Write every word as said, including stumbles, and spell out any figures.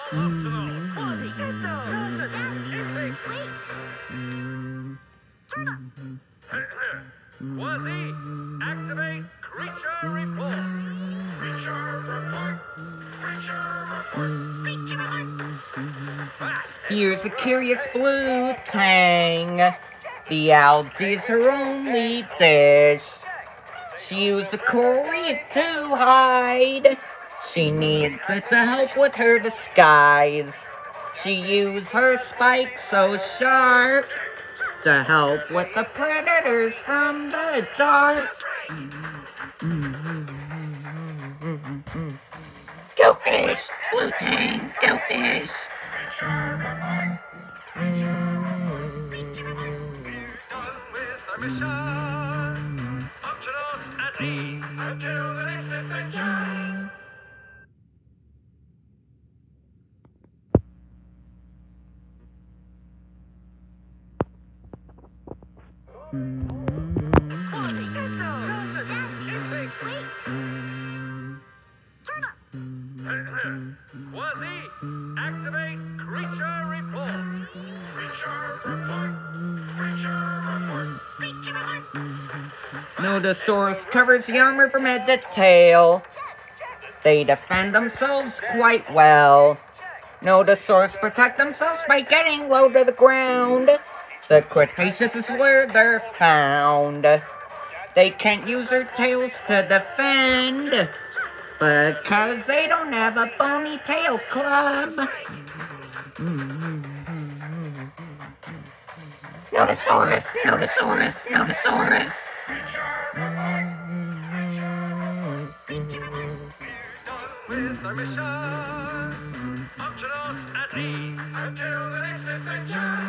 Wazzy, activate creature report. Creature report. Creature report. Creature report. Here's a curious blue tang. The algae is her only dish. She used a coral reef to hide. She needs it to help with her disguise. She used her spikes so sharp to help with the predators from the dark. Go fish, blue tang, go fish. Done with the mission. Astronauts at ease until the next adventure. Wazzy, activate creature report. Creature report. Creature report. Creature report. Nodosaurus covers the armor from head to tail. They defend themselves quite well. Nodosaurus protect themselves by getting low to the ground. The Cretaceous is where they're found. They can't use their tails to defend, because they don't have a bony tail club. Nodosaurus, Nodosaurus, Nodosaurus. Done with the mission. Astronauts at ease until the next adventure.